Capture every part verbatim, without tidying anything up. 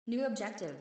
New objective.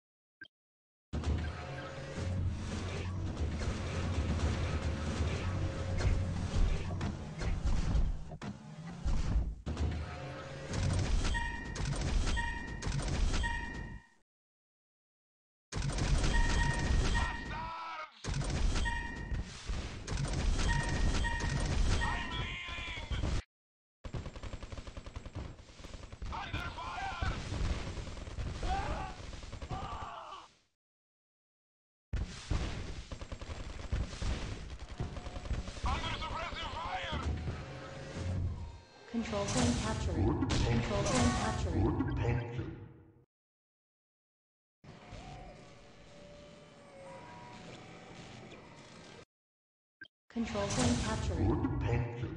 Control point capturing. Control point capturing. Control point capturing.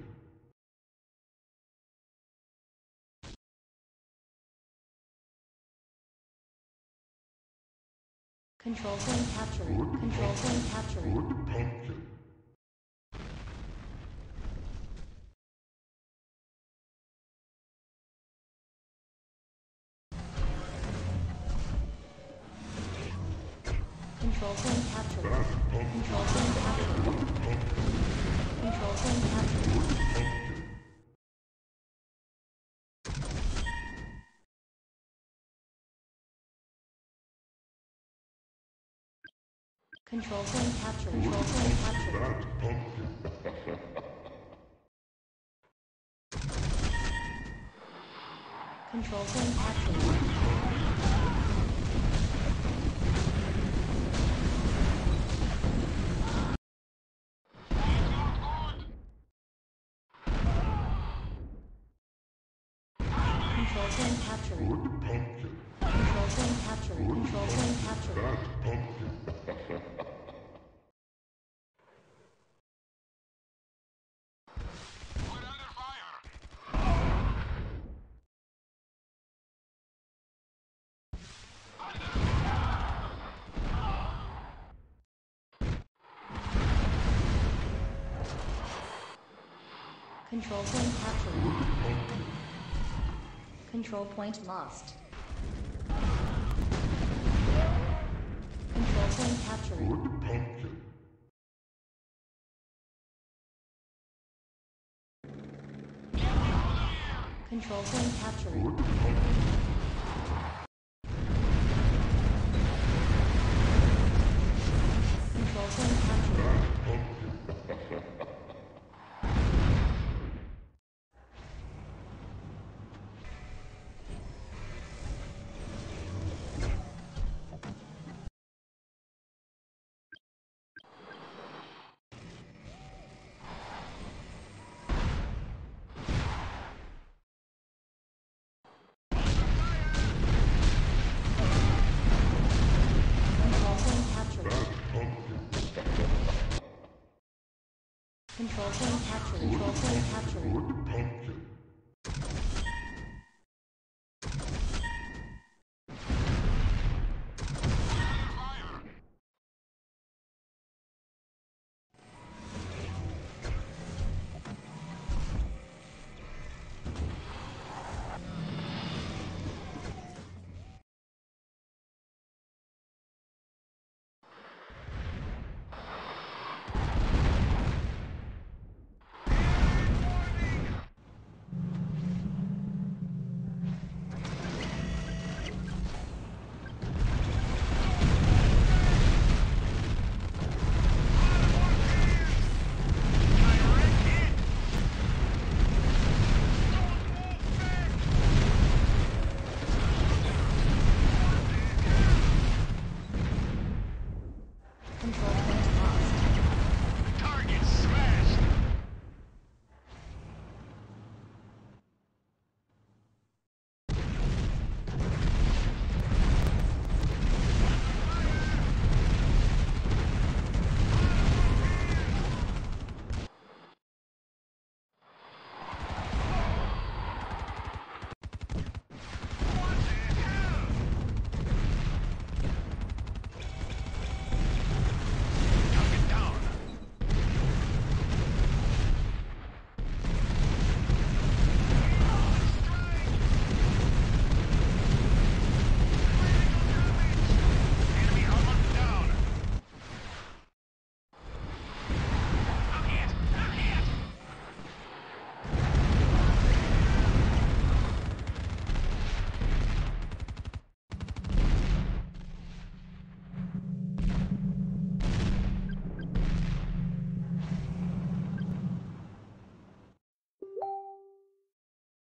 Control point capturing. Control point capturing. Control point captured. Control point captured. Control point captured. Control point captured. Control point captured. Control point captured. Control point capturing. Control point capturing. Control point capturing. Control point captured. Control point lost. Control point capturing. Control point capturing. Control point capturing. Control point captured. Control point captured.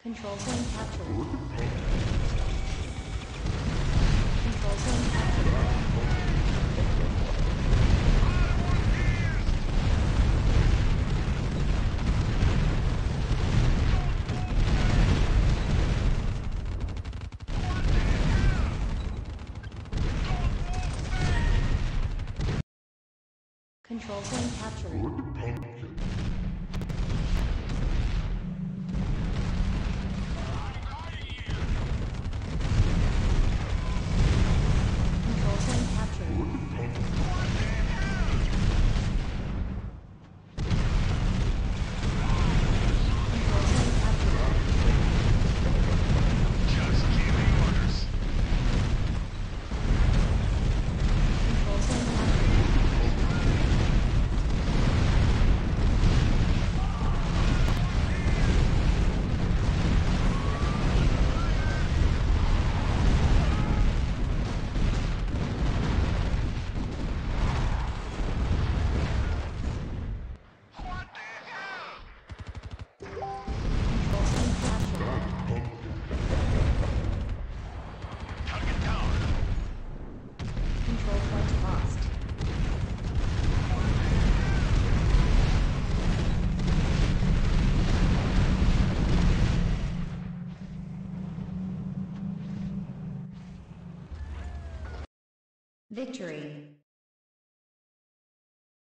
Control point captured. Control point captured. Control point captured. Control point captured. Control point captured. Just giving orders. Control point captured. What the hell? Control point captured. Target down. Control point lost. Victory.